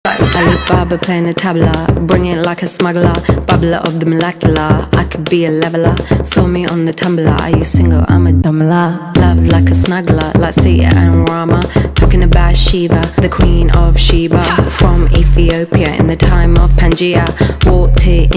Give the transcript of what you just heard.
Alibaba playing the tabla, bring it like a smuggler, bubbler of the molecular. I could be a leveler, saw me on the tumbler. Are you single? I'm a dumbler. Love like a snuggler, like Sita and Rama. Talking about Shiva, the queen of Sheba, from Ethiopia in the time of Pangea. Walked here